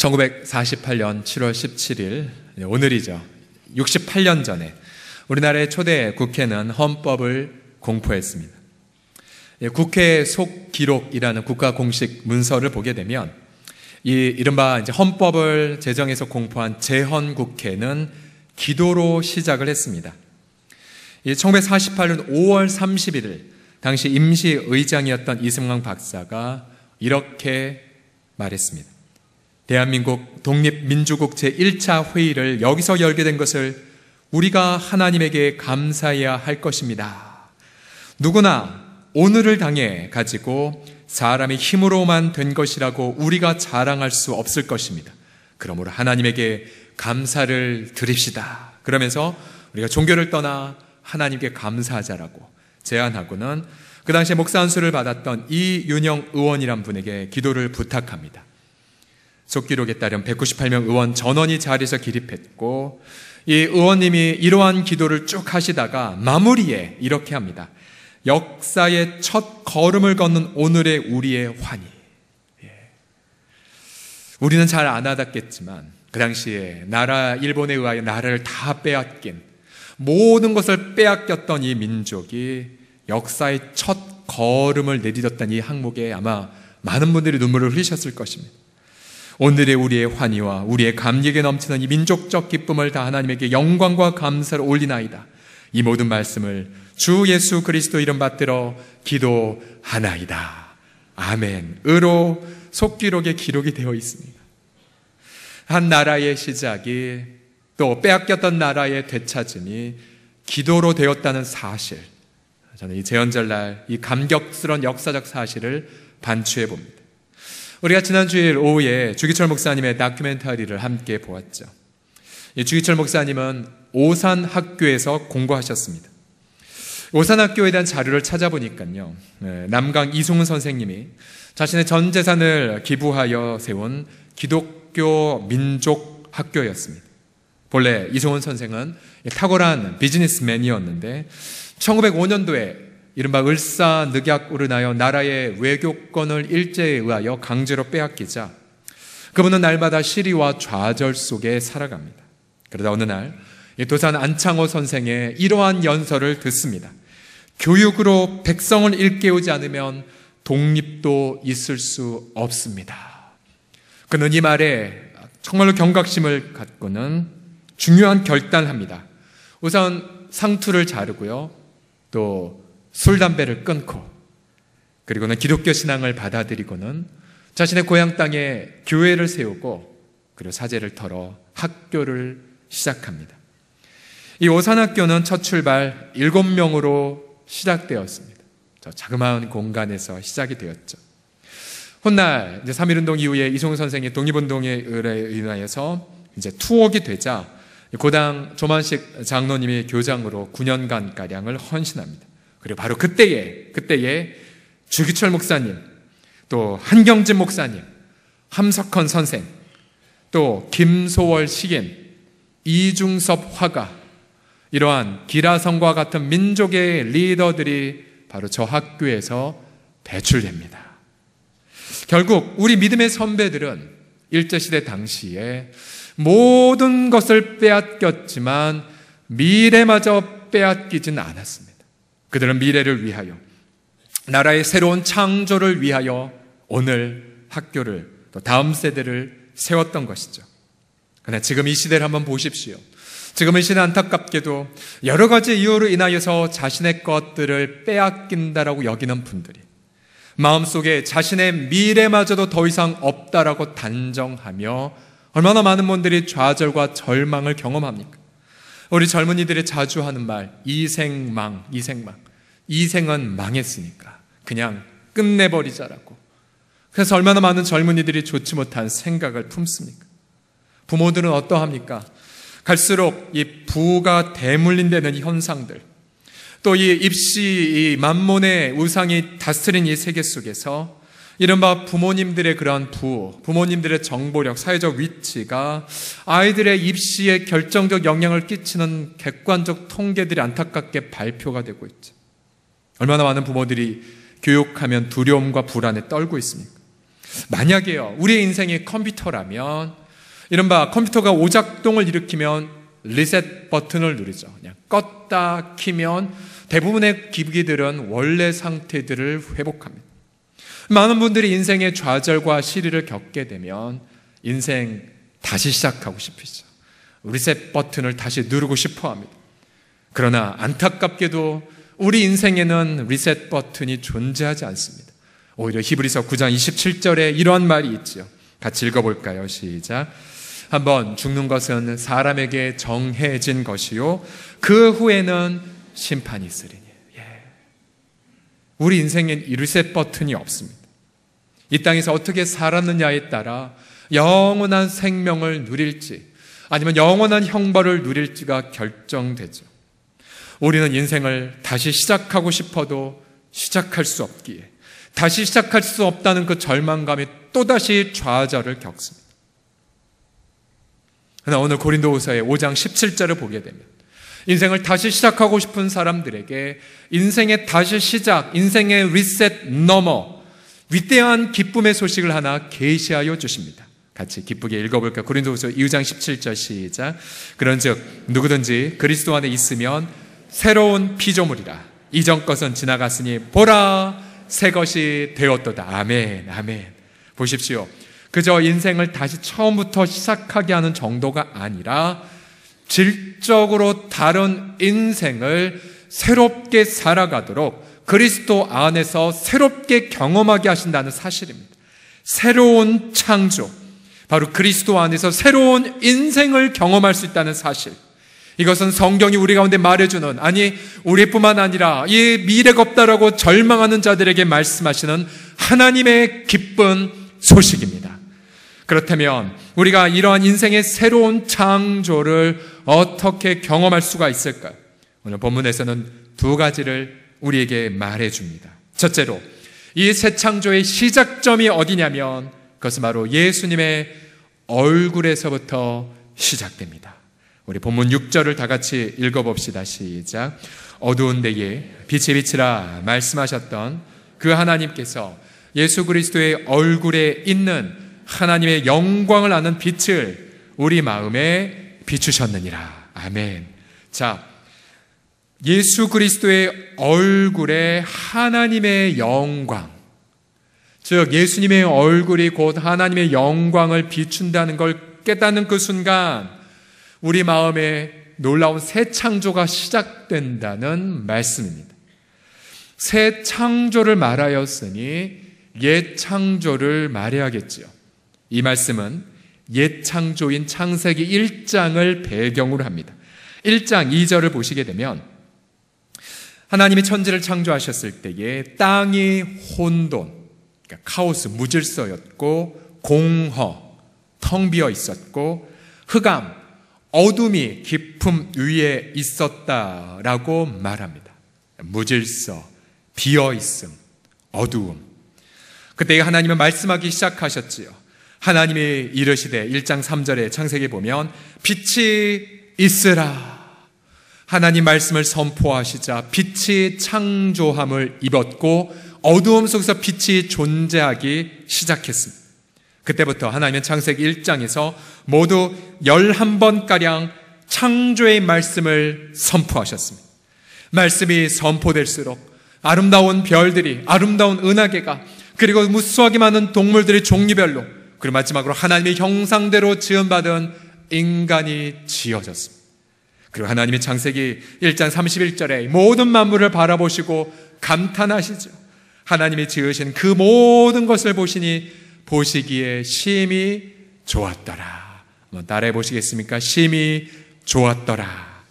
1948년 7월 17일, 오늘이죠. 68년 전에 우리나라의 초대 국회는 헌법을 공포했습니다. 국회 속기록이라는 국가 공식 문서를 보게 되면 이른바 이제 헌법을 제정해서 공포한 재헌국회는 기도로 시작을 했습니다. 1948년 5월 31일 당시 임시의장이었던 이승만 박사가 이렇게 말했습니다. 대한민국 독립민주국 제1차 회의를 여기서 열게 된 것을 우리가 하나님에게 감사해야 할 것입니다. 누구나 오늘을 당해 가지고 사람의 힘으로만 된 것이라고 우리가 자랑할 수 없을 것입니다. 그러므로 하나님에게 감사를 드립시다. 그러면서 우리가 종교를 떠나 하나님께 감사하자라고 제안하고는 그 당시에 목사 안수를 받았던 이윤영 의원이란 분에게 기도를 부탁합니다. 속기록에 따르면 198명 의원 전원이 자리에서 기립했고, 이 의원님이 이러한 기도를 쭉 하시다가 마무리에 이렇게 합니다. 역사의 첫 걸음을 걷는 오늘의 우리의 환희. 우리는 잘 안 와닿겠지만 그 당시에 일본에 의하여 나라를 다 빼앗긴, 모든 것을 빼앗겼던 이 민족이 역사의 첫 걸음을 내딛었던 이 항목에 아마 많은 분들이 눈물을 흘리셨을 것입니다. 오늘의 우리의 환희와 우리의 감격에 넘치는 이 민족적 기쁨을 다 하나님에게 영광과 감사를 올리나이다. 이 모든 말씀을 주 예수 그리스도 이름 받들어 기도하나이다. 아멘으로 속기록에 기록이 되어 있습니다. 한 나라의 시작이 또 빼앗겼던 나라의 되찾음이 기도로 되었다는 사실, 저는 이 제헌절날 이 감격스러운 역사적 사실을 반추해 봅니다. 우리가 지난 주일 오후에 주기철 목사님의 다큐멘터리를 함께 보았죠. 주기철 목사님은 오산학교에서 공부하셨습니다. 오산학교에 대한 자료를 찾아보니까요, 남강 이승훈 선생님이 자신의 전 재산을 기부하여 세운 기독교 민족학교였습니다. 본래 이승훈 선생은 탁월한 비즈니스맨이었는데 1905년도에 이른바 을사늑약으로 인하여 나라의 외교권을 일제에 의하여 강제로 빼앗기자 그분은 날마다 시리와 좌절 속에 살아갑니다. 그러다 어느 날 도산 안창호 선생의 이러한 연설을 듣습니다. 교육으로 백성을 일깨우지 않으면 독립도 있을 수 없습니다. 그는 이 말에 정말로 경각심을 갖고는 중요한 결단을 합니다. 우선 상투를 자르고요, 또 술, 담배를 끊고, 그리고는 기독교 신앙을 받아들이고는 자신의 고향 땅에 교회를 세우고, 그리고 사제를 털어 학교를 시작합니다. 이 오산학교는 첫 출발 7명으로 시작되었습니다. 저 자그마한 공간에서 시작이 되었죠. 훗날 이제 3.1운동 이후에 이승훈 선생의 독립운동에 의하여서 이제 투옥이 되자 고당 조만식 장로님이 교장으로 9년간가량을 헌신합니다. 그리고 바로 그때에 주기철 목사님, 또 한경진 목사님, 함석헌 선생, 또 김소월 시인, 이중섭 화가, 이러한 기라성과 같은 민족의 리더들이 바로 저 학교에서 배출됩니다. 결국 우리 믿음의 선배들은 일제시대 당시에 모든 것을 빼앗겼지만 미래마저 빼앗기진 않았습니다. 그들은 미래를 위하여, 나라의 새로운 창조를 위하여 오늘 학교를, 또 다음 세대를 세웠던 것이죠. 그러나 지금 이 시대를 한번 보십시오. 지금 이 시대 안타깝게도 여러 가지 이유로 인하여서 자신의 것들을 빼앗긴다라고 여기는 분들이 마음속에 자신의 미래마저도 더 이상 없다라고 단정하며 얼마나 많은 분들이 좌절과 절망을 경험합니까? 우리 젊은이들이 자주 하는 말, 이생망. 이생은 망했으니까 그냥 끝내버리자라고. 그래서 얼마나 많은 젊은이들이 좋지 못한 생각을 품습니까? 부모들은 어떠합니까? 갈수록 이 부가 대물림되는 이 현상들, 또 이 입시, 이 만몬의 우상이 다스린 이 세계 속에서 이른바 부모님들의 그러한 부모님들의 정보력, 사회적 위치가 아이들의 입시에 결정적 영향을 끼치는 객관적 통계들이 안타깝게 발표가 되고 있죠. 얼마나 많은 부모들이 교육하면 두려움과 불안에 떨고 있습니까? 만약에요, 우리의 인생이 컴퓨터라면 이른바 컴퓨터가 오작동을 일으키면 리셋 버튼을 누르죠. 그냥 껐다 키면 대부분의 기기들은 원래 상태들을 회복합니다. 많은 분들이 인생의 좌절과 시리를 겪게 되면 인생 다시 시작하고 싶으시죠. 리셋 버튼을 다시 누르고 싶어 합니다. 그러나 안타깝게도 우리 인생에는 리셋 버튼이 존재하지 않습니다. 오히려 히브리서 9장 27절에 이러한 말이 있죠. 같이 읽어볼까요? 시작. 한번 죽는 것은 사람에게 정해진 것이요 그 후에는 심판이 있으리니. 우리 인생엔 이 리셋 버튼이 없습니다. 이 땅에서 어떻게 살았느냐에 따라 영원한 생명을 누릴지 아니면 영원한 형벌을 누릴지가 결정되죠. 우리는 인생을 다시 시작하고 싶어도 시작할 수 없기에 다시 시작할 수 없다는 그 절망감에 또다시 좌절을 겪습니다. 그러나 오늘 고린도후서의 5장 17절을 보게 되면 인생을 다시 시작하고 싶은 사람들에게 인생의 다시 시작, 인생의 리셋 너머 위대한 기쁨의 소식을 하나 계시하여 주십니다. 같이 기쁘게 읽어볼까요? 고린도후서 2장 17절 시작. 그런즉 누구든지 그리스도 안에 있으면 새로운 피조물이라. 이전 것은 지나갔으니 보라 새 것이 되었도다. 아멘, 아멘. 보십시오. 그저 인생을 다시 처음부터 시작하게 하는 정도가 아니라 질적으로 다른 인생을 새롭게 살아가도록 그리스도 안에서 새롭게 경험하게 하신다는 사실입니다. 새로운 창조, 바로 그리스도 안에서 새로운 인생을 경험할 수 있다는 사실. 이것은 성경이 우리 가운데 말해주는, 아니 우리뿐만 아니라 이 미래가 없다라고 절망하는 자들에게 말씀하시는 하나님의 기쁜 소식입니다. 그렇다면 우리가 이러한 인생의 새로운 창조를 어떻게 경험할 수가 있을까요? 오늘 본문에서는 두 가지를 우리에게 말해줍니다. 첫째로 이 새 창조의 시작점이 어디냐면 그것은 바로 예수님의 얼굴에서부터 시작됩니다. 우리 본문 6절을 다 같이 읽어봅시다. 시작. 어두운 데에 빛이 비치라 말씀하셨던 그 하나님께서 예수 그리스도의 얼굴에 있는 하나님의 영광을 아는 빛을 우리 마음에 비추셨느니라. 아멘. 자, 예수 그리스도의 얼굴에 하나님의 영광, 즉 예수님의 얼굴이 곧 하나님의 영광을 비춘다는 걸 깨닫는 그 순간 우리 마음에 놀라운 새 창조가 시작된다는 말씀입니다. 새 창조를 말하였으니 옛 창조를 말해야겠지요. 이 말씀은 옛 창조인 창세기 1장을 배경으로 합니다. 1장 2절을 보시게 되면 하나님이 천지를 창조하셨을 때에 땅이 혼돈, 그러니까 카오스, 무질서였고 공허, 텅 비어 있었고 흑암, 어둠이 깊음 위에 있었다라고 말합니다. 무질서, 비어있음, 어두움. 그때 하나님은 말씀하기 시작하셨지요. 하나님이 이르시되 1장 3절에 창세기에 보면 빛이 있으라. 하나님 말씀을 선포하시자 빛이 창조함을 입었고 어두움 속에서 빛이 존재하기 시작했습니다. 그때부터 하나님은 창세기 1장에서 모두 11번가량 창조의 말씀을 선포하셨습니다. 말씀이 선포될수록 아름다운 별들이, 아름다운 은하계가, 그리고 무수하게 많은 동물들이 종류별로, 그리고 마지막으로 하나님의 형상대로 지음받은 인간이 지어졌습니다. 그리고 하나님이 창세기 1장 31절에 모든 만물을 바라보시고 감탄하시죠. 하나님이 지으신 그 모든 것을 보시니 보시기에 심히 좋았더라. 한번 따라해 보시겠습니까? 심히 좋았더라.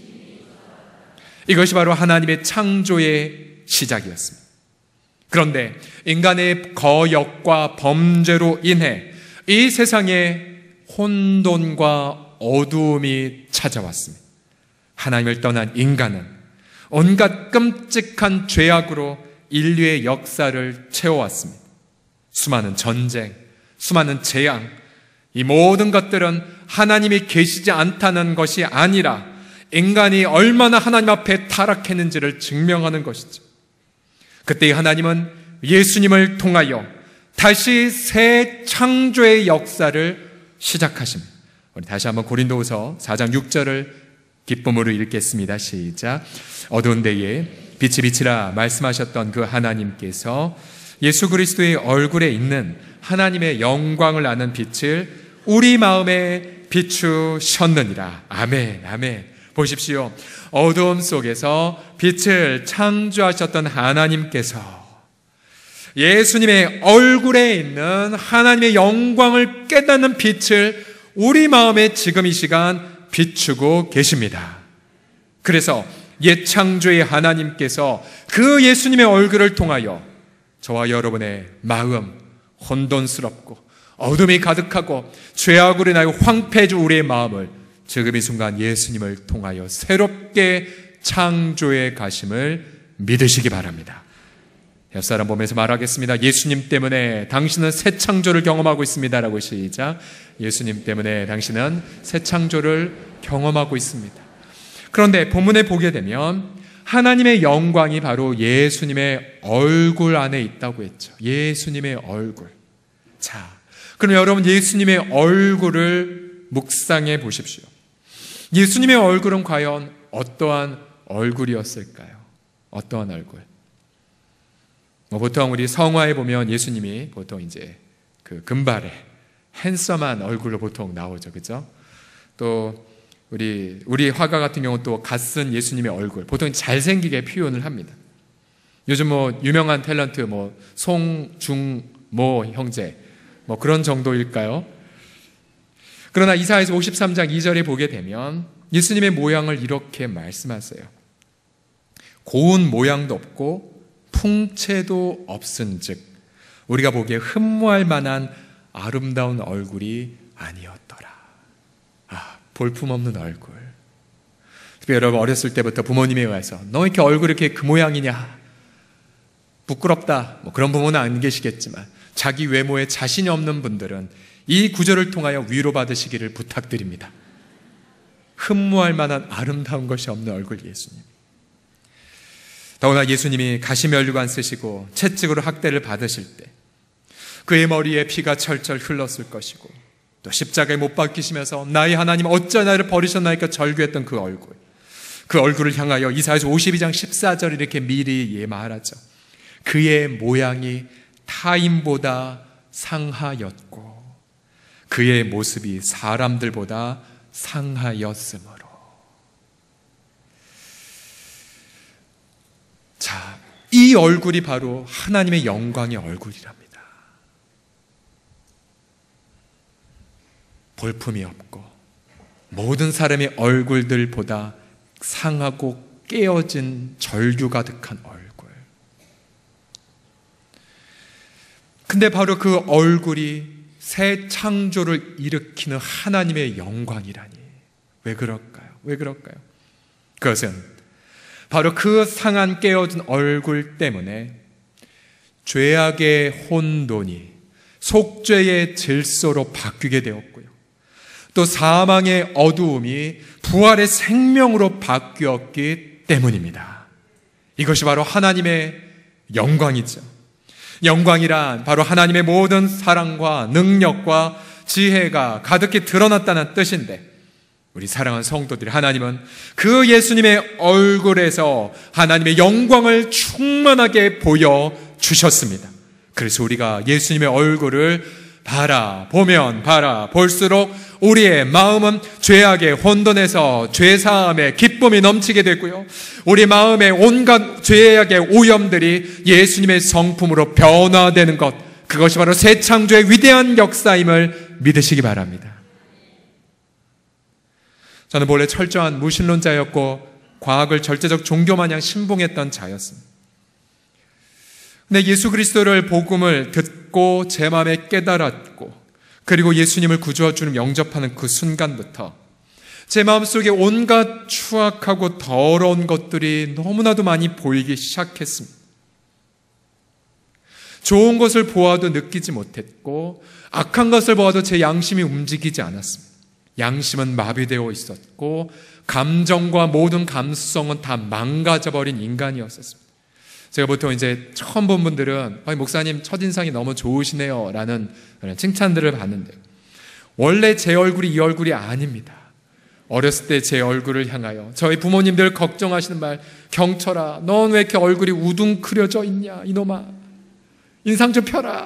이것이 바로 하나님의 창조의 시작이었습니다. 그런데 인간의 거역과 범죄로 인해 이 세상에 혼돈과 어두움이 찾아왔습니다. 하나님을 떠난 인간은 온갖 끔찍한 죄악으로 인류의 역사를 채워왔습니다. 수많은 전쟁, 수많은 재앙, 이 모든 것들은 하나님이 계시지 않다는 것이 아니라 인간이 얼마나 하나님 앞에 타락했는지를 증명하는 것이죠. 그때 하나님은 예수님을 통하여 다시 새 창조의 역사를 시작하십니다. 우리 다시 한번 고린도후서 4장 6절을 기쁨으로 읽겠습니다. 시작. 어두운 데에 빛이 비치라 말씀하셨던 그 하나님께서 예수 그리스도의 얼굴에 있는 하나님의 영광을 아는 빛을 우리 마음에 비추셨느니라. 아멘, 아멘. 보십시오. 어두움 속에서 빛을 창조하셨던 하나님께서 예수님의 얼굴에 있는 하나님의 영광을 깨닫는 빛을 우리 마음에 지금 이 시간 비추고 계십니다. 그래서 옛 창조의 하나님께서 그 예수님의 얼굴을 통하여 저와 여러분의 마음, 혼돈스럽고 어둠이 가득하고 죄악으로 인하여 황폐해진 우리의 마음을 지금 이 순간 예수님을 통하여 새롭게 창조해 가심을 믿으시기 바랍니다. 옆사람 보면서 말하겠습니다. 예수님 때문에 당신은 새 창조를 경험하고 있습니다라고. 시작. 예수님 때문에 당신은 새 창조를 경험하고 있습니다. 그런데 본문에 보게 되면 하나님의 영광이 바로 예수님의 얼굴 안에 있다고 했죠. 예수님의 얼굴. 자, 그럼 여러분 예수님의 얼굴을 묵상해 보십시오. 예수님의 얼굴은 과연 어떠한 얼굴이었을까요? 어떠한 얼굴? 보통 우리 성화에 보면 예수님이 보통 이제 그 금발에 핸섬한 얼굴로 보통 나오죠. 그죠? 또 우리 화가 같은 경우 또 갓쓴 예수님의 얼굴 보통 잘생기게 표현을 합니다. 요즘 유명한 탤런트 송중모 형제 그런 정도일까요? 그러나 이사야서 53장 2절에 보게 되면 예수님의 모양을 이렇게 말씀하세요. 고운 모양도 없고 풍채도 없은즉 우리가 보기에 흠모할 만한 아름다운 얼굴이 아니었더라. 볼품없는 얼굴. 특히 여러분 어렸을 때부터 부모님에 의해서 너 이렇게 얼굴이 이렇게 그 모양이냐, 부끄럽다, 그런 부모는 안 계시겠지만 자기 외모에 자신이 없는 분들은 이 구절을 통하여 위로받으시기를 부탁드립니다. 흠모할 만한 아름다운 것이 없는 얼굴 예수님. 더구나 예수님이 가시면류관 쓰시고 채찍으로 학대를 받으실 때 그의 머리에 피가 철철 흘렀을 것이고 또 십자가에 못 박히시면서 나의 하나님 어찌 나를 버리셨나이까 절규했던 그 얼굴을 향하여 이사야서 52장 14절 이렇게 미리 예마하죠. 그의 모양이 타인보다 상하였고 그의 모습이 사람들보다 상하였으므로. 자, 이 얼굴이 바로 하나님의 영광의 얼굴이랍니다. 볼품이 없고 모든 사람의 얼굴들보다 상하고 깨어진 절규 가득한 얼굴. 근데 바로 그 얼굴이 새 창조를 일으키는 하나님의 영광이라니. 왜 그럴까요? 왜 그럴까요? 그것은 바로 그 상한 깨어진 얼굴 때문에 죄악의 혼돈이 속죄의 질서로 바뀌게 되었고요. 또 사망의 어두움이 부활의 생명으로 바뀌었기 때문입니다. 이것이 바로 하나님의 영광이죠. 영광이란 바로 하나님의 모든 사랑과 능력과 지혜가 가득히 드러났다는 뜻인데, 우리 사랑하는 성도들이 하나님은 그 예수님의 얼굴에서 하나님의 영광을 충만하게 보여주셨습니다. 그래서 우리가 예수님의 얼굴을 바라보면 바라볼수록 우리의 마음은 죄악의 혼돈에서 죄사함의 기쁨이 넘치게 되고요, 우리 마음의 온갖 죄악의 오염들이 예수님의 성품으로 변화되는 것, 그것이 바로 새 창조의 위대한 역사임을 믿으시기 바랍니다. 저는 본래 철저한 무신론자였고 과학을 절대적 종교마냥 신봉했던 자였습니다. 근데 예수 그리스도를 복음을 듣고 제 마음에 깨달았고, 그리고 예수님을 구주와 주님 영접하는 그 순간부터 제 마음속에 온갖 추악하고 더러운 것들이 너무나도 많이 보이기 시작했습니다. 좋은 것을 보아도 느끼지 못했고 악한 것을 보아도 제 양심이 움직이지 않았습니다. 양심은 마비되어 있었고 감정과 모든 감수성은 다 망가져버린 인간이었습니다. 제가 보통 이제 처음 본 분들은 목사님 첫인상이 너무 좋으시네요 라는 칭찬들을 받는데, 원래 제 얼굴이 이 얼굴이 아닙니다. 어렸을 때 제 얼굴을 향하여 저희 부모님들 걱정하시는 말, 경철아 넌 왜 이렇게 얼굴이 우둥크려져 있냐, 이놈아 인상 좀 펴라.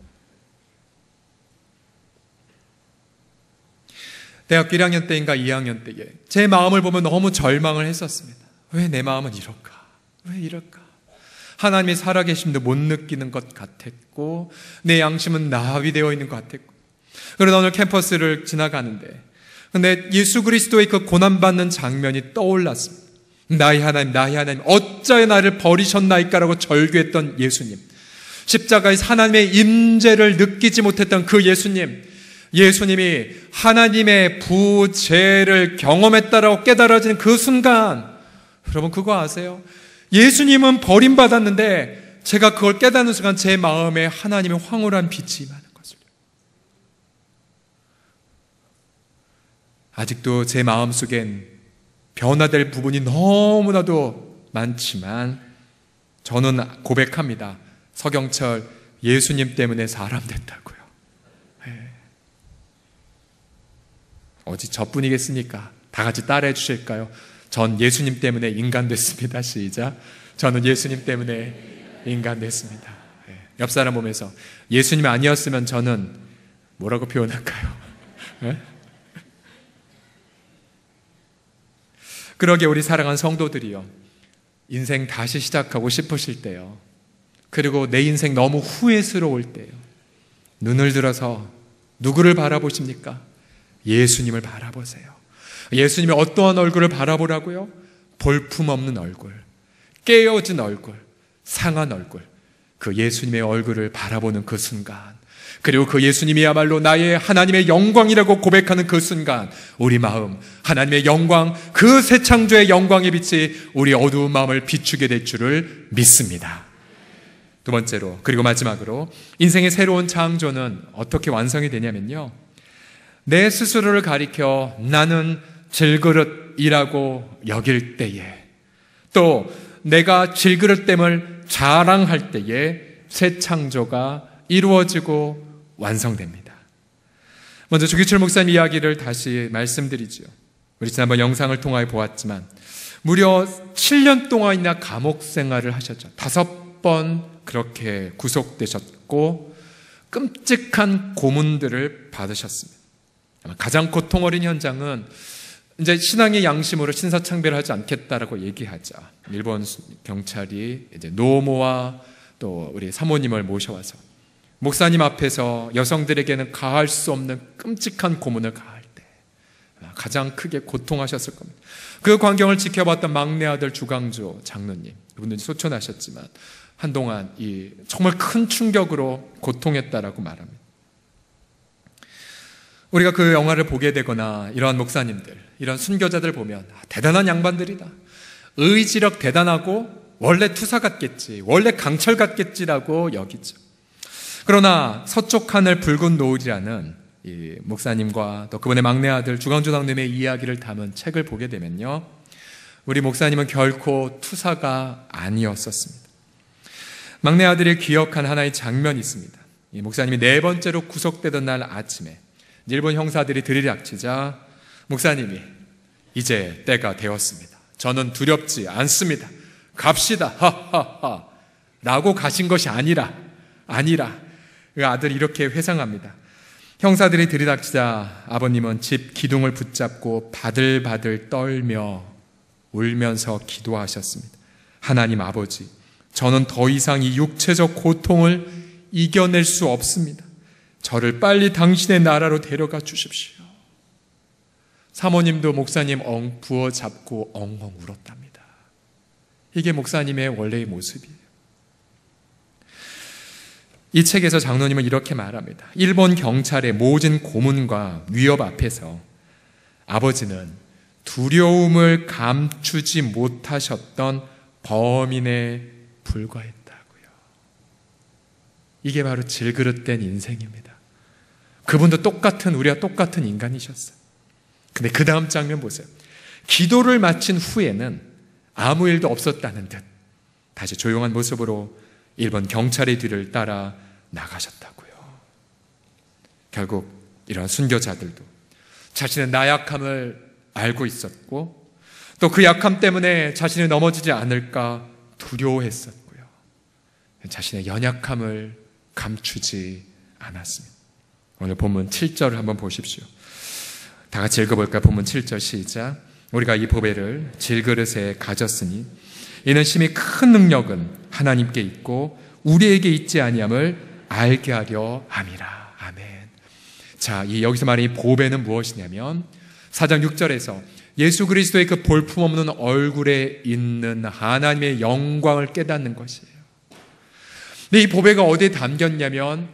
대학교 1학년 때인가 2학년 때에 제 마음을 보면 너무 절망을 했었습니다. 왜 내 마음은 이럴까? 왜 이럴까? 하나님이 살아계심도 못 느끼는 것 같았고, 내 양심은 나위되어 있는 것 같았고. 그러다 오늘 캠퍼스를 지나가는데, 근데 예수 그리스도의 그 고난받는 장면이 떠올랐습니다. 나의 하나님 어찌하여 나를 버리셨나이까라고 절규했던 예수님, 십자가에서 하나님의 임재를 느끼지 못했던 그 예수님이 하나님의 부재를 경험했다라고 깨달아지는 그 순간, 여러분 그거 아세요? 예수님은 버림받았는데 제가 그걸 깨닫는 순간 제 마음에 하나님의 황홀한 빛이 임하는 것을, 아직도 제 마음속엔 변화될 부분이 너무나도 많지만 저는 고백합니다. 서경철, 예수님 때문에 사람 됐다고요. 어디 저뿐이겠습니까? 다 같이 따라해 주실까요? 전 예수님 때문에 인간 됐습니다. 시작. 저는 예수님 때문에 인간 됐습니다. 옆 사람 보면서 예수님이 아니었으면 저는 뭐라고 표현할까요? 그러게 우리 사랑하는 성도들이요, 인생 다시 시작하고 싶으실 때요, 그리고 내 인생 너무 후회스러울 때요, 눈을 들어서 누구를 바라보십니까? 예수님을 바라보세요. 예수님이 어떠한 얼굴을 바라보라고요? 볼품없는 얼굴, 깨어진 얼굴, 상한 얼굴, 그 예수님의 얼굴을 바라보는 그 순간, 그리고 그 예수님이야말로 나의 하나님의 영광이라고 고백하는 그 순간, 우리 마음, 하나님의 영광, 그 새 창조의 영광의 빛이 우리 어두운 마음을 비추게 될 줄을 믿습니다. 두 번째로, 그리고 마지막으로, 인생의 새로운 창조는 어떻게 완성이 되냐면요, 내 스스로를 가리켜 나는 질그릇이라고 여길 때에, 또 내가 질그릇됨을 자랑할 때에 새 창조가 이루어지고 완성됩니다. 먼저 주기철 목사님 이야기를 다시 말씀드리죠. 우리 지난번 영상을 통하여 보았지만 무려 7년 동안이나 감옥 생활을 하셨죠. 5번 그렇게 구속되셨고 끔찍한 고문들을 받으셨습니다. 가장 고통 어린 현장은 이제 신앙의 양심으로 신사창배를 하지 않겠다라고 얘기하자 일본 경찰이 이제 노모와 또 우리 사모님을 모셔와서 목사님 앞에서 여성들에게는 가할 수 없는 끔찍한 고문을 가할 때 가장 크게 고통하셨을 겁니다. 그 광경을 지켜봤던 막내 아들 주강조 장로님, 그분들이 소천하셨지만 한동안 이 정말 큰 충격으로 고통했다라고 말합니다. 우리가 그 영화를 보게 되거나 이러한 목사님들, 이런 순교자들 보면 대단한 양반들이다, 의지력 대단하고 원래 투사 같겠지, 원래 강철 같겠지라고 여기죠. 그러나 서쪽 하늘 붉은 노을이라는 이 목사님과 또 그분의 막내 아들 주강조 장로님의 이야기를 담은 책을 보게 되면요, 우리 목사님은 결코 투사가 아니었었습니다. 막내 아들이 기억한 하나의 장면이 있습니다. 이 목사님이 4번째로 구속되던 날 아침에 일본 형사들이 들이닥치자 목사님이 이제 때가 되었습니다, 저는 두렵지 않습니다, 갑시다, 하하하 라고 가신 것이 아니라 그 아들이 이렇게 회상합니다. 형사들이 들이닥치자 아버님은 집 기둥을 붙잡고 바들바들 떨며 울면서 기도하셨습니다. 하나님 아버지, 저는 더 이상 이 육체적 고통을 이겨낼 수 없습니다. 저를 빨리 당신의 나라로 데려가 주십시오. 사모님도 목사님 부어 잡고 엉엉 울었답니다. 이게 목사님의 원래의 모습이에요. 이 책에서 장로님은 이렇게 말합니다. 일본 경찰의 모진 고문과 위협 앞에서 아버지는 두려움을 감추지 못하셨던 범인에 불과했다고요. 이게 바로 질그릇된 인생입니다. 그분도 우리와 똑같은 인간이셨어요. 근데 그 다음 장면 보세요. 기도를 마친 후에는 아무 일도 없었다는 듯 다시 조용한 모습으로 일본 경찰의 뒤를 따라 나가셨다고요. 결국 이런 순교자들도 자신의 나약함을 알고 있었고 또 그 약함 때문에 자신이 넘어지지 않을까 두려워했었고요. 자신의 연약함을 감추지 않았습니다. 오늘 본문 7절을 한번 보십시오. 다 같이 읽어볼까요? 본문 7절 시작. 우리가 이 보배를 질그릇에 가졌으니 이는 심히 큰 능력은 하나님께 있고 우리에게 있지 아니함을 알게 하려 함이라. 아멘. 자, 여기서 말하는 이 보배는 무엇이냐면 4장 6절에서 예수 그리스도의 그 볼품없는 얼굴에 있는 하나님의 영광을 깨닫는 것이에요. 근데 이 보배가 어디에 담겼냐면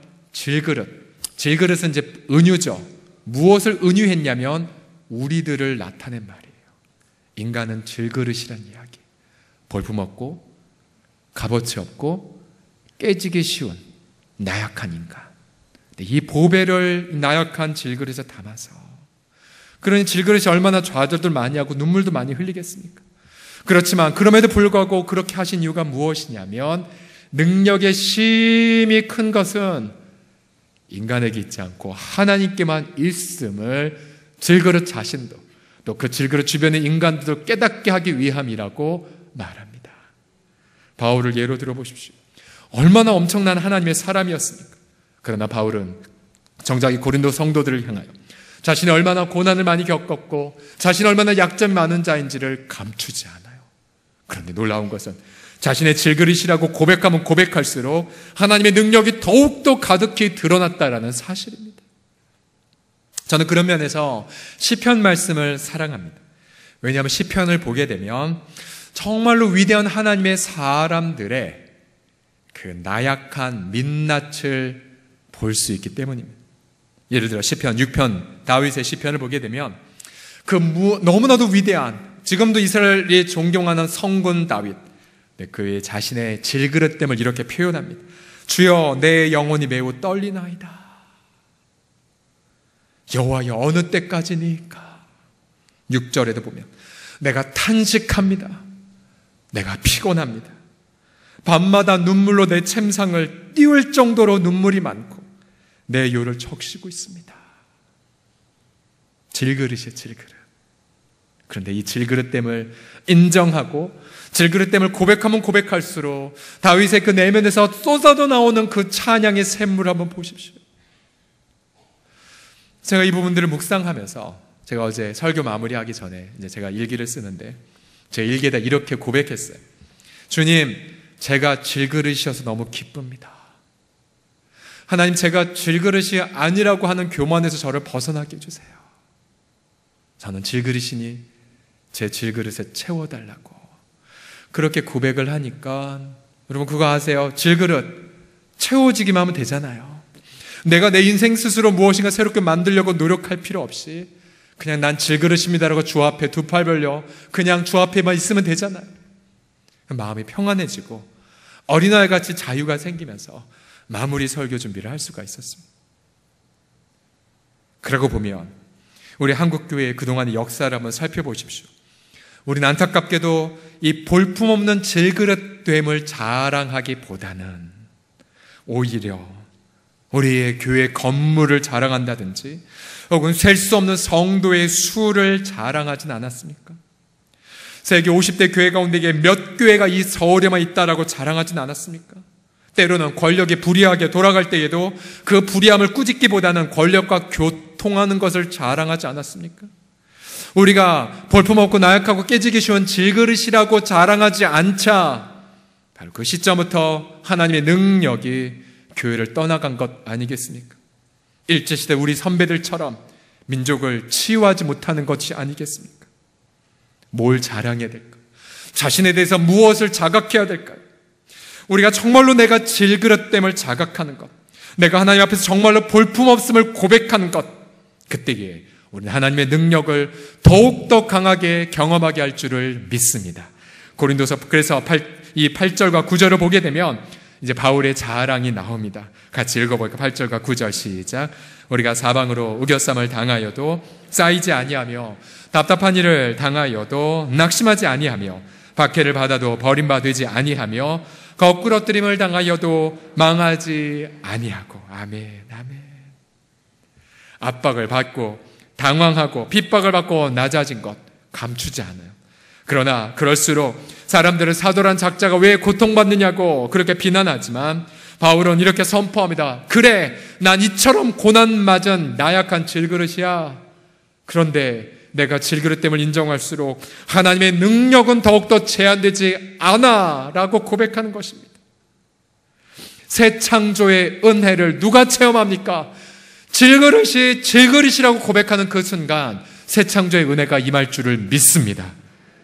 질그릇은 이제 은유죠. 무엇을 은유했냐면 우리들을 나타낸 말이에요. 인간은 질그릇이란 이야기. 볼품없고 값어치 없고 깨지기 쉬운 나약한 인간. 이 보배를 나약한 질그릇에 담아서, 그러니 질그릇이 얼마나 좌절들 많이 하고 눈물도 많이 흘리겠습니까? 그렇지만 그럼에도 불구하고 그렇게 하신 이유가 무엇이냐면 능력의 심히 큰 것은 인간에게 있지 않고 하나님께만 있음을 질그릇 자신도 또 그 질그릇 주변의 인간들도 깨닫게 하기 위함이라고 말합니다. 바울을 예로 들어보십시오. 얼마나 엄청난 하나님의 사람이었습니까? 그러나 바울은 정작 이 고린도 성도들을 향하여 자신이 얼마나 고난을 많이 겪었고 자신이 얼마나 약점이 많은 자인지를 감추지 않아요. 그런데 놀라운 것은 자신의 질그릇이라고 고백하면 고백할수록 하나님의 능력이 더욱더 가득히 드러났다라는 사실입니다. 저는 그런 면에서 시편 말씀을 사랑합니다. 왜냐하면 시편을 보게 되면 정말로 위대한 하나님의 사람들의 그 나약한 민낯을 볼 수 있기 때문입니다. 예를 들어 시편 6편 다윗의 시편을 보게 되면 너무나도 위대한, 지금도 이스라엘이 존경하는 성군 다윗, 그의 자신의 질그릇됨을 이렇게 표현합니다. 주여 내 영혼이 매우 떨리나이다. 여호와여 어느 때까지니까. 6절에도 보면 내가 탄식합니다. 내가 피곤합니다. 밤마다 눈물로 내 침상을 띄울 정도로 눈물이 많고 내 요를 적시고 있습니다. 질그릇이에요, 질그릇. 그런데 이 질그릇됨을 인정하고 질그릇됨을 고백하면 고백할수록 다윗의 그 내면에서 쏟아져 나오는 그 찬양의 샘물을 한번 보십시오. 제가 이 부분들을 묵상하면서 제가 어제 설교 마무리하기 전에 이제 제가 일기를 쓰는데 제 일기에다 이렇게 고백했어요. 주님, 제가 질그릇이어서 너무 기쁩니다. 하나님, 제가 질그릇이 아니라고 하는 교만에서 저를 벗어나게 해주세요. 저는 질그릇이니 제 질그릇에 채워달라고 그렇게 고백을 하니까, 여러분 그거 아세요? 질그릇 채워지기만 하면 되잖아요. 내가 내 인생 스스로 무엇인가 새롭게 만들려고 노력할 필요 없이 그냥 난 질그릇입니다라고 주 앞에 두 팔 벌려 그냥 주 앞에만 있으면 되잖아요. 마음이 평안해지고 어린아이같이 자유가 생기면서 마무리 설교 준비를 할 수가 있었습니다. 그러고 보면 우리 한국교회의 그동안의 역사를 한번 살펴보십시오. 우리는 안타깝게도 이 볼품없는 질그릇됨을 자랑하기보다는 오히려 우리의 교회 건물을 자랑한다든지 혹은 셀 수 없는 성도의 수를 자랑하진 않았습니까? 세계 50대 교회 가운데 몇 교회가 이 서울에만 있다라고 자랑하진 않았습니까? 때로는 권력이 불의하게 돌아갈 때에도 그 불의함을 꾸짖기보다는 권력과 교통하는 것을 자랑하지 않았습니까? 우리가 볼품없고 나약하고 깨지기 쉬운 질그릇이라고 자랑하지 않자 바로 그 시점부터 하나님의 능력이 교회를 떠나간 것 아니겠습니까? 일제시대 우리 선배들처럼 민족을 치유하지 못하는 것이 아니겠습니까? 뭘 자랑해야 될까? 자신에 대해서 무엇을 자각해야 될까요? 우리가 정말로 내가 질그릇됨을 자각하는 것, 내가 하나님 앞에서 정말로 볼품없음을 고백하는 것, 그때에 우리는 하나님의 능력을 더욱더 강하게 경험하게 할 줄을 믿습니다. 고린도서 그래서 이 8절과 9절을 보게 되면 이제 바울의 자랑이 나옵니다. 같이 읽어볼까요? 8절과 9절 시작. 우리가 사방으로 우겨쌈을 당하여도 쌓이지 아니하며 답답한 일을 당하여도 낙심하지 아니하며 박해를 받아도 버림받지 아니하며 거꾸러뜨림을 당하여도 망하지 아니하고. 아멘, 아멘. 압박을 받고 당황하고 핍박을 받고 낮아진 것 감추지 않아요. 그러나 그럴수록 사람들은 사도란 작자가 왜 고통받느냐고 그렇게 비난하지만 바울은 이렇게 선포합니다. 그래, 난 이처럼 고난맞은 나약한 질그릇이야. 그런데 내가 질그릇됨을 인정할수록 하나님의 능력은 더욱더 제한되지 않아 라고 고백하는 것입니다. 새 창조의 은혜를 누가 체험합니까? 질그릇이 질그릇이라고 고백하는 그 순간 새 창조의 은혜가 임할 줄을 믿습니다.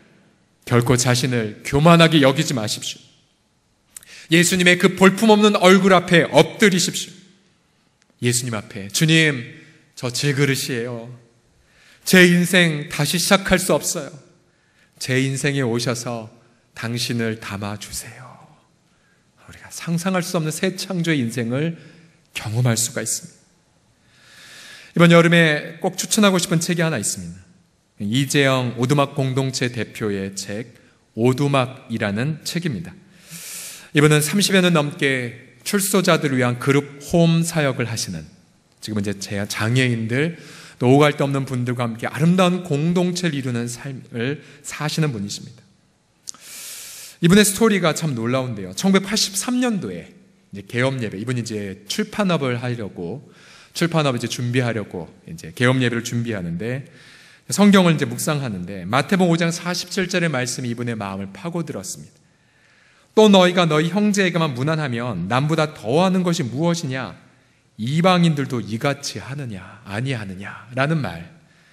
결코 자신을 교만하게 여기지 마십시오. 예수님의 그 볼품없는 얼굴 앞에 엎드리십시오. 예수님 앞에, 주님, 저 질그릇이에요. 제 인생 다시 시작할 수 없어요. 제 인생에 오셔서 당신을 담아주세요. 우리가 상상할 수 없는 새 창조의 인생을 경험할 수가 있습니다. 이번 여름에 꼭 추천하고 싶은 책이 하나 있습니다. 이재영 오두막 공동체 대표의 책 오두막이라는 책입니다. 이분은 30여 년 넘게 출소자들을 위한 그룹 홈 사역을 하시는, 지금은 이제 장애인들, 또 오갈 데 없는 분들과 함께 아름다운 공동체를 이루는 삶을 사시는 분이십니다. 이분의 스토리가 참 놀라운데요. 1983년도에 이제 개업 예배, 이분이 이제 출판업을 이제 준비하려고 이제 개업 예배를 준비하는데 성경을 이제 묵상하는데 마태복음 5장 47절의 말씀이 이분의 마음을 파고들었습니다. 또 너희가 너희 형제에게만 무난하면 남보다 더하는 것이 무엇이냐? 이방인들도 이같이 하느냐 아니하느냐 라는 말.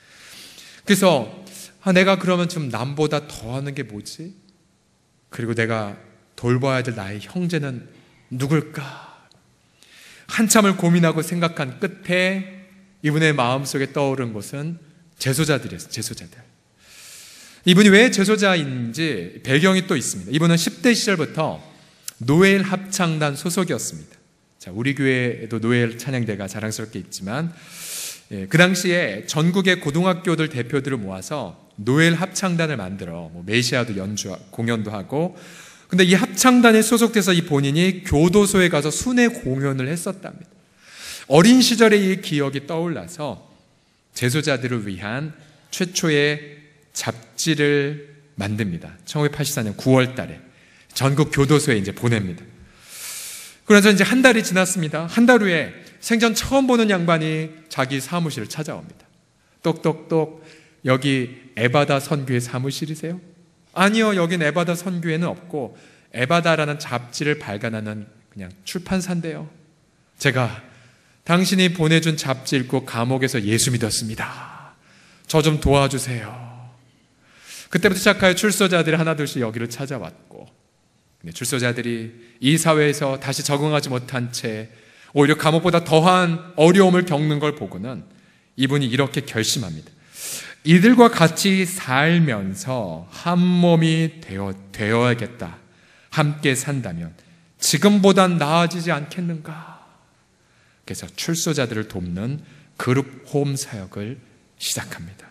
그래서 내가 그러면 좀 남보다 더하는 게 뭐지? 그리고 내가 돌봐야 될 나의 형제는 누굴까? 한참을 고민하고 생각한 끝에 이분의 마음속에 떠오른 것은 제소자들이었어요. 제소자들. 이분이 왜 제소자인지 배경이 또 있습니다. 이분은 10대 시절부터 노엘 합창단 소속이었습니다. 자, 우리 교회에도 노엘 찬양대가 자랑스럽게 있지만 그 당시에 전국의 고등학교들 대표들을 모아서 노엘 합창단을 만들어 메시아도 공연도 하고, 근데 이 합창단에 소속돼서 이 본인이 교도소에 가서 순회 공연을 했었답니다. 어린 시절의 이 기억이 떠올라서 제소자들을 위한 최초의 잡지를 만듭니다. 1984년 9월 달에 전국 교도소에 이제 보냅니다. 그래서 이제 한 달이 지났습니다. 한 달 후에 생전 처음 보는 양반이 자기 사무실을 찾아옵니다. 똑똑똑, 여기 에바다 선교회 사무실이세요? 아니요, 여긴 에바다 선교회는 없고 에바다라는 잡지를 발간하는 그냥 출판사인데요. 제가 당신이 보내준 잡지 읽고 감옥에서 예수 믿었습니다. 저 좀 도와주세요. 그때부터 시작하여 출소자들이 하나둘씩 여기를 찾아왔고, 출소자들이 이 사회에서 다시 적응하지 못한 채 오히려 감옥보다 더한 어려움을 겪는 걸 보고는 이분이 이렇게 결심합니다. 이들과 같이 살면서 한 몸이 되어야겠다. 함께 산다면 지금보단 나아지지 않겠는가. 그래서 출소자들을 돕는 그룹 홈 사역을 시작합니다.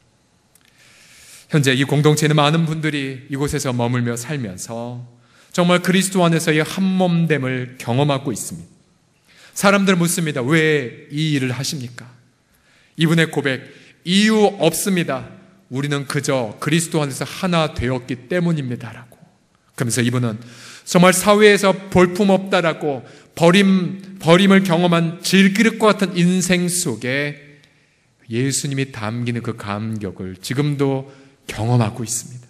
현재 이 공동체에는 많은 분들이 이곳에서 머물며 살면서 정말 그리스도 안에서의 한몸됨을 경험하고 있습니다. 사람들 묻습니다. 왜 이 일을 하십니까? 이분의 고백, 이유 없습니다. 우리는 그저 그리스도 안에서 하나 되었기 때문입니다라고. 그러면서 이분은 정말 사회에서 볼품없다라고 버림을 경험한 질그릇과 같은 인생 속에 예수님이 담기는 그 감격을 지금도 경험하고 있습니다.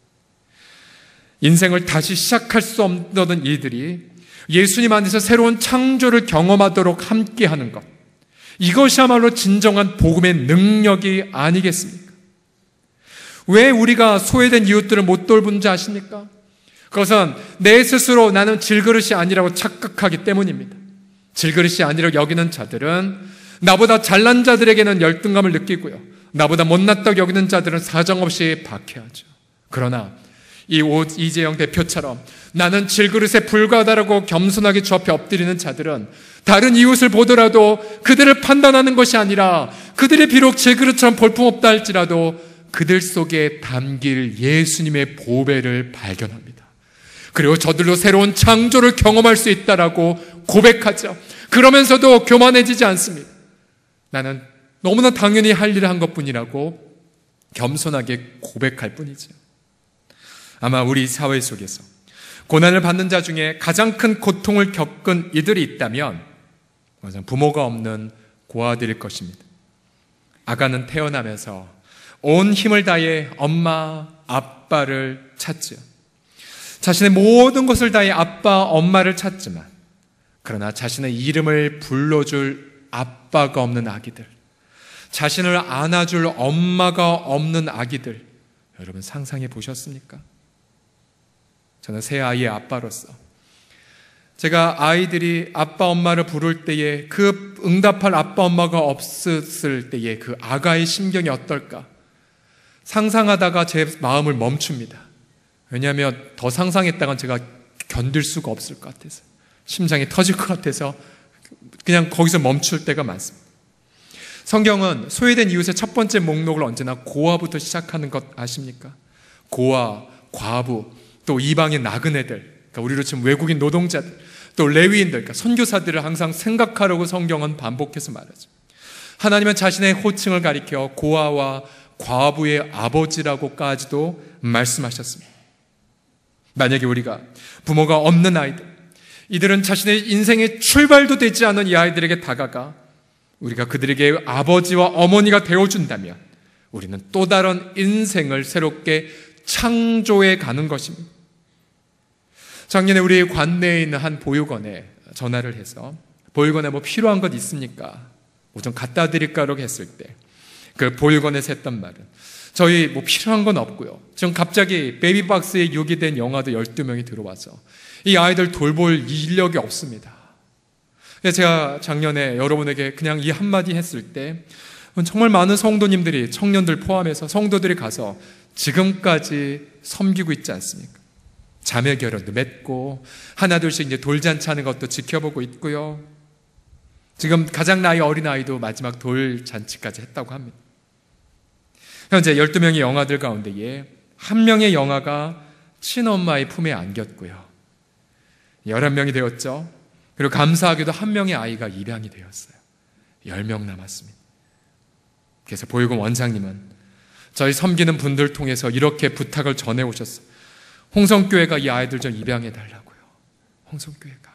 인생을 다시 시작할 수 없는 이들이 예수님 안에서 새로운 창조를 경험하도록 함께하는 것, 이것이야말로 진정한 복음의 능력이 아니겠습니까? 왜 우리가 소외된 이웃들을 못 돌본지 아십니까? 그것은 내 스스로 나는 질그릇이 아니라고 착각하기 때문입니다. 질그릇이 아니라고 여기는 자들은 나보다 잘난 자들에게는 열등감을 느끼고요, 나보다 못났다고 여기는 자들은 사정없이 박해하죠. 그러나 이재영 대표처럼 나는 질그릇에 불과하다라고 겸손하게 주 앞에 엎드리는 자들은 다른 이웃을 보더라도 그들을 판단하는 것이 아니라 그들이 비록 질그릇처럼 볼품없다 할지라도 그들 속에 담길 예수님의 보배를 발견합니다. 그리고 저들도 새로운 창조를 경험할 수 있다라고 고백하죠. 그러면서도 교만해지지 않습니다. 나는 너무나 당연히 할 일을 한 것뿐이라고 겸손하게 고백할 뿐이죠. 아마 우리 사회 속에서 고난을 받는 자 중에 가장 큰 고통을 겪은 이들이 있다면 부모가 없는 고아들일 것입니다. 아가는 태어나면서 온 힘을 다해 엄마, 아빠를 찾지요. 자신의 모든 것을 다해 아빠, 엄마를 찾지만 그러나 자신의 이름을 불러줄 아빠가 없는 아기들, 자신을 안아줄 엄마가 없는 아기들, 여러분 상상해 보셨습니까? 저는 새 아이의 아빠로서 제가 아이들이 아빠, 엄마를 부를 때에 그 응답할 아빠, 엄마가 없었을 때에 그 아가의 심경이 어떨까? 상상하다가 제 마음을 멈춥니다. 왜냐하면 더 상상했다간 제가 견딜 수가 없을 것 같아서, 심장이 터질 것 같아서 그냥 거기서 멈출 때가 많습니다. 성경은 소외된 이웃의 첫 번째 목록을 언제나 고아부터 시작하는 것 아십니까? 고아, 과부, 또 이방인 나그네들, 그러니까 우리로 치면 외국인 노동자들, 또 레위인들, 그러니까 선교사들을 항상 생각하라고 성경은 반복해서 말하죠. 하나님은 자신의 호칭을 가리켜 고아와 과부의 아버지라고까지도 말씀하셨습니다. 만약에 우리가 부모가 없는 아이들, 이들은 자신의 인생의 출발도 되지 않은 이 아이들에게 다가가 우리가 그들에게 아버지와 어머니가 되어준다면 우리는 또 다른 인생을 새롭게 창조해 가는 것입니다. 작년에 우리 관내에 있는 한 보육원에 전화를 해서 보육원에 뭐 필요한 것 있습니까? 뭐 좀 갖다 드릴까라고 했을 때 그 보육원에서 했던 말은 저희 뭐 필요한 건 없고요. 지금 갑자기 베이비박스에 유기된 영아들 12명이 들어와서 이 아이들 돌볼 인력이 없습니다. 그래서 제가 작년에 여러분에게 그냥 이 한마디 했을 때 정말 많은 성도님들이, 청년들 포함해서 성도들이 가서 지금까지 섬기고 있지 않습니까? 자매 결혼도 맺고 하나둘씩 이제 돌잔치 하는 것도 지켜보고 있고요. 지금 가장 나이 어린 아이도 마지막 돌잔치까지 했다고 합니다. 현재 12명의 영아들 가운데에 한 명의 영아가 친엄마의 품에 안겼고요. 11명이 되었죠. 그리고 감사하게도 한 명의 아이가 입양이 되었어요. 10명 남았습니다. 그래서 보육원 원장님은 저희 섬기는 분들 통해서 이렇게 부탁을 전해오셨어요. 홍성교회가 이 아이들 좀 입양해 달라고요. 홍성교회가.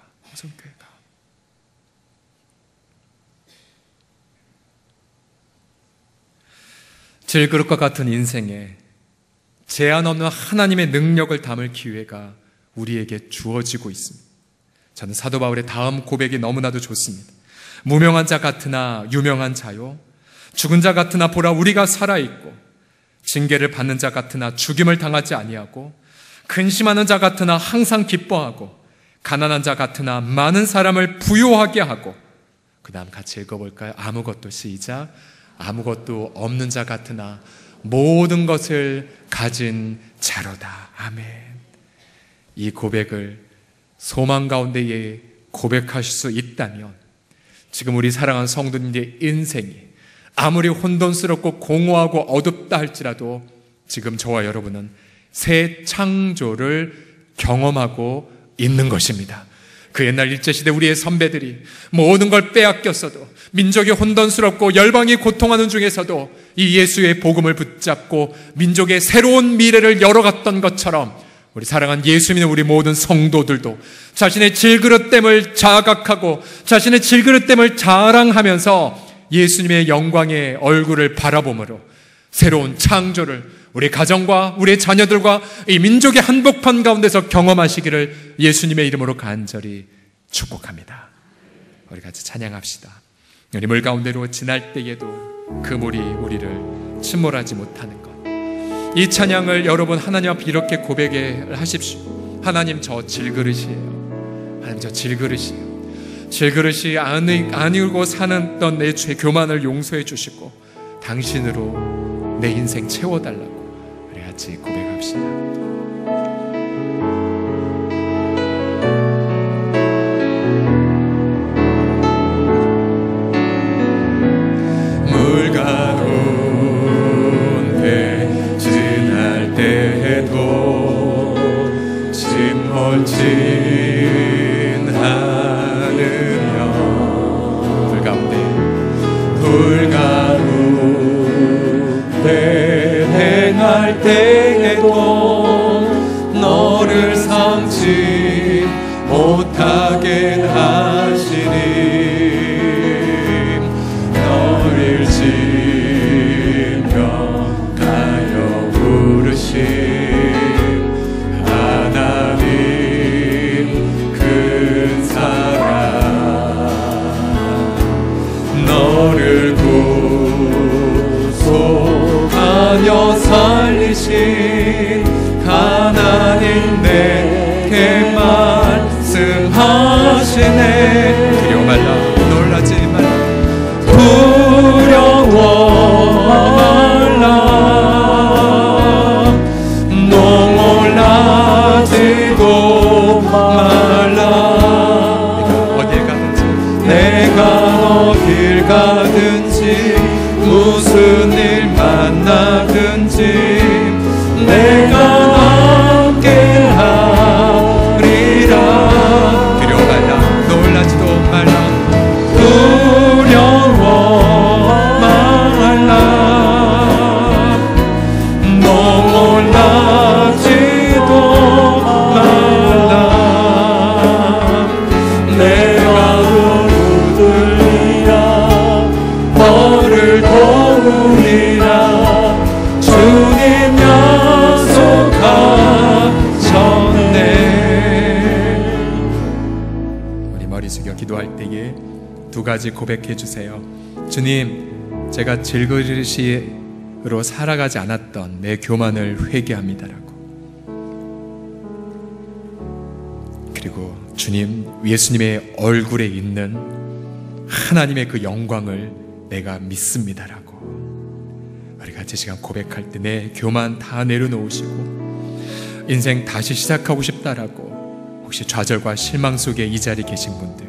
질그릇과 같은 인생에 제한 없는 하나님의 능력을 담을 기회가 우리에게 주어지고 있습니다. 저는 사도 바울의 다음 고백이 너무나도 좋습니다. 무명한 자 같으나 유명한 자요, 죽은 자 같으나 보라 우리가 살아있고, 징계를 받는 자 같으나 죽임을 당하지 아니하고, 근심하는 자 같으나 항상 기뻐하고, 가난한 자 같으나 많은 사람을 부요하게 하고, 그 다음 같이 읽어볼까요? 아무것도 시작. 아무것도 없는 자 같으나 모든 것을 가진 자로다. 아멘. 이 고백을 소망 가운데에 고백하실 수 있다면 지금 우리 사랑하는 성도님들의 인생이 아무리 혼돈스럽고 공허하고 어둡다 할지라도 지금 저와 여러분은 새 창조를 경험하고 있는 것입니다. 그 옛날 일제시대 우리의 선배들이 모든 걸 빼앗겼어도, 민족이 혼돈스럽고 열방이 고통하는 중에서도 이 예수의 복음을 붙잡고 민족의 새로운 미래를 열어갔던 것처럼 우리 사랑하는 예수 믿는 우리 모든 성도들도 자신의 질그릇됨을 자각하고 자신의 질그릇됨을 자랑하면서 예수님의 영광의 얼굴을 바라보므로 새로운 창조를 우리 가정과 우리 자녀들과 이 민족의 한복판 가운데서 경험하시기를 예수님의 이름으로 간절히 축복합니다. 우리 같이 찬양합시다. 우리 물 가운데로 지날 때에도 그 물이 우리를 침몰하지 못하는 것, 이 찬양을 여러분 하나님 앞에 이렇게 고백하십시오. 하나님, 저 질그릇이에요. 하나님, 저 질그릇이에요. 질그릇이 아니고 사는 내 죄 교만을 용서해 주시고 당신으로 내 인생 채워달라고 우리 같이 고백합시다. 물 가운데 내가 어딜 가든지 무슨 일 만나든지 내가 함께하리라. 두려워 말라, 놀라지도 말라, 두려워 말라, 놀라지도 말라. 내가 누구들이라 너를 도우리라. 주님 약속하셨네. 우리 머리 숙여 기도할 때에 두 가지 고백해 주세요. 주님, 제가 질그릇으로 살아가지 않았던 내 교만을 회개합니다라고. 그리고 주님, 예수님의 얼굴에 있는 하나님의 그 영광을 내가 믿습니다라고. 우리 같이 시간 고백할 때 내 교만 다 내려놓으시고 인생 다시 시작하고 싶다라고. 혹시 좌절과 실망 속에 이 자리에 계신 분들,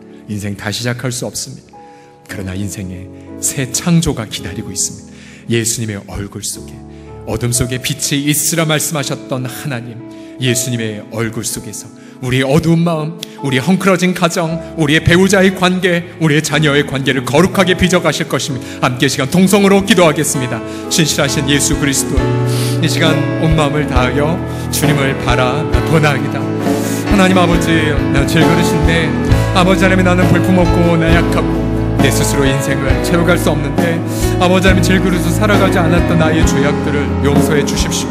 인생 다시 시작할 수 없습니다. 그러나 인생에 새 창조가 기다리고 있습니다. 예수님의 얼굴 속에, 어둠 속에 빛이 있으라 말씀하셨던 하나님, 예수님의 얼굴 속에서 우리의 어두운 마음, 우리의 헝클어진 가정, 우리의 배우자의 관계, 우리의 자녀의 관계를 거룩하게 빚어가실 것입니다. 함께 시간 동성으로 기도하겠습니다. 신실하신 예수 그리스도, 이 시간 온 마음을 다하여 주님을 바라 원하기다. 하나님 아버지, 나 질그릇인데 아버지 하나님, 나는 볼품없고 나약하고 내 스스로 인생을 채워갈 수 없는데 아버지 하나님, 질그릇으로 살아가지 않았던 나의 죄악들을 용서해 주십시오.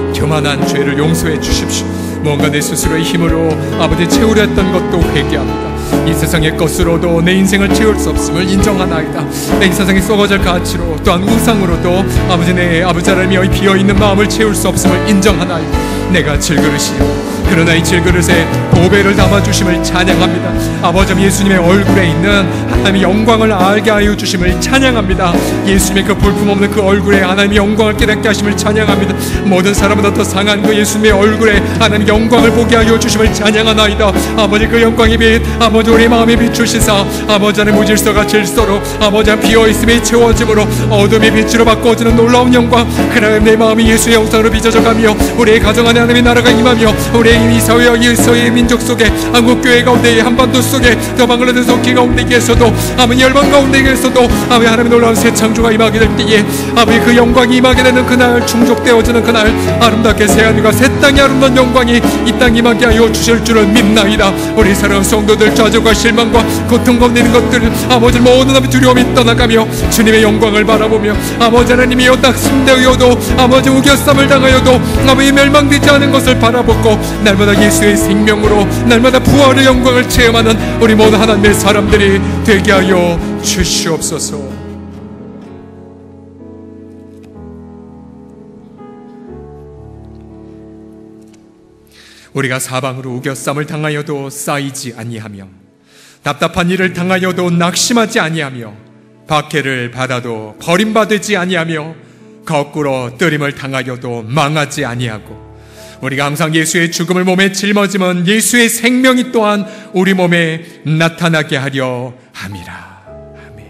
교만한 죄를 용서해 주십시오. 뭔가 내 스스로의 힘으로 아버지 채우려 했던 것도 회개합니다. 이 세상의 것으로도 내 인생을 채울 수 없음을 인정하나이다. 내 이 세상에 썩어질 가치로 또한 우상으로도 아버지 내 아버지 하나님의 비어있는 마음을 채울 수 없음을 인정하나이다. 내가 질그릇이요, 그러나 이 질그릇에 보배를 담아주심을 찬양합니다. 아버지 예수님의 얼굴에 있는 하나님의 영광을 알게 하여 주심을 찬양합니다. 예수님의 그 볼품없는 그 얼굴에 하나님의 영광을 깨닫게 하심을 찬양합니다. 모든 사람보다 더 상한 그 예수님의 얼굴에 하나님의 영광을 보게 하여 주심을 찬양하나이다. 아버지 그 영광의 빛, 아버지 우리 마음에 비추시사 아버지 하나님 무질서가 질서로 아버지 비어있음에 채워짐으로 어둠의 빛으로 바꿔주는 놀라운 영광, 그날 내 마음이 예수의 영상으로 빚어져가며 우리의 가정 안에 하나님의 나라가 임하며 우리의 이 사회와 이 사회의 민족 속에 한국교회 가운데 한반도 속에 더 방글라데시 속기 가운데에서도 아버지 열방 가운데에서도 아버지 하나님의 놀라운 새 창조가 임하게 될 때에 아버지 그 영광이 임하게 되는 그날, 충족되어지는 그날 아름답게 새 하늘과 새 땅의 아름다운 영광이 이 땅에 임하게 하여 주실 줄을 믿나이다. 우리 사랑하는 성도들, 좌절과 실망과 고통 가운데 있는 것들 아버지 모든 두려움이 떠나가며 주님의 영광을 바라보며 아버지 하나님이 낙심되어도 아버지 우겨쌈을 당하여도 아버지 멸망되지 않은 것을 바라보고 날마다 예수의 생명으로 날마다 부활의 영광을 체험하는 우리 모든 하나님의 사람들이 되게 하여 주시옵소서. 우리가 사방으로 우겨쌈을 당하여도 쌓이지 아니하며 답답한 일을 당하여도 낙심하지 아니하며 박해를 받아도 버림받지 아니하며 거꾸로 뜨림을 당하여도 망하지 아니하고 우리가 항상 예수의 죽음을 몸에 짊어지면 예수의 생명이 또한 우리 몸에 나타나게 하려 함이라. 아멘.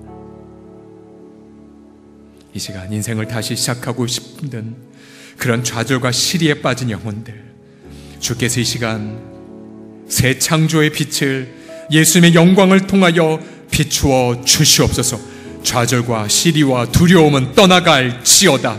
이 시간 인생을 다시 시작하고 싶은 그런 좌절과 시리에 빠진 영혼들, 주께서 이 시간 새 창조의 빛을 예수님의 영광을 통하여 비추어 주시옵소서. 좌절과 시리와 두려움은 떠나갈지어다.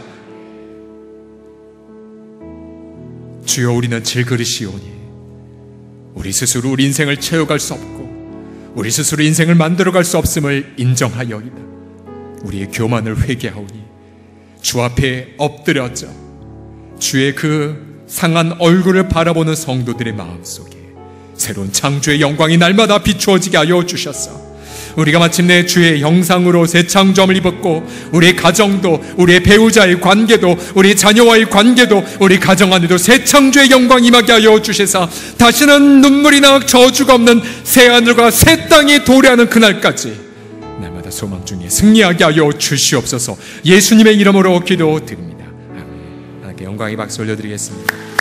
주여, 우리는 질그릇이오니 우리 스스로 우리 인생을 채워갈 수 없고 우리 스스로 인생을 만들어갈 수 없음을 인정하여이다. 우리의 교만을 회개하오니 주 앞에 엎드려져 주의 그 상한 얼굴을 바라보는 성도들의 마음속에 새로운 창조의 영광이 날마다 비추어지게 하여 주셨어. 우리가 마침내 주의 형상으로 새 창조함을 입었고 우리의 가정도, 우리의 배우자의 관계도, 우리 자녀와의 관계도, 우리 가정 안에도 새 창조의 영광이 임하게 하여 주셔서 다시는 눈물이나 저주가 없는 새 하늘과 새 땅이 도래하는 그날까지 날마다 소망 중에 승리하게 하여 주시옵소서. 예수님의 이름으로 기도드립니다. 아멘. 하나님께 영광의 박수 올려드리겠습니다.